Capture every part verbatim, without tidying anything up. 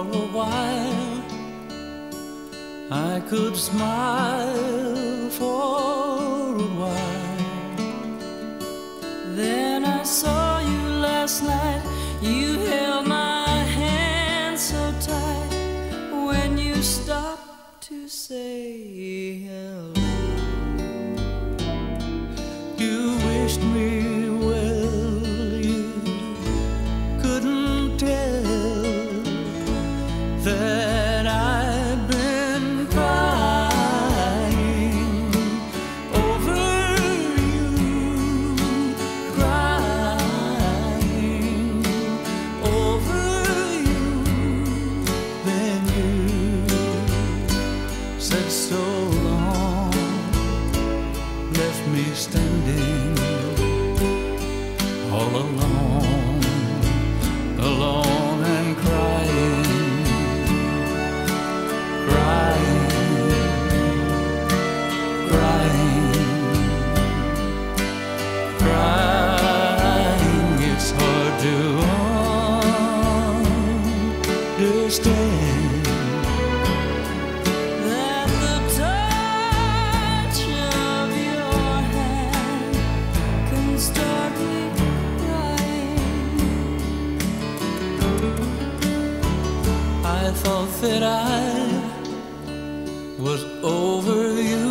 a while I could smile for a while. Then I saw you last night. You held my hand so tight when you stopped to say hello. You wished me well, you couldn't tell that I've been crying over you, crying over you. Then you said so long, left me standing all alone, alone and crying, crying, crying, crying. It's hard to understand that the touch of your hand can start me crying. I thought that I was over you,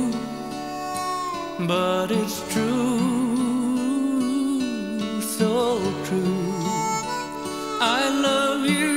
but it's true, so true. I love you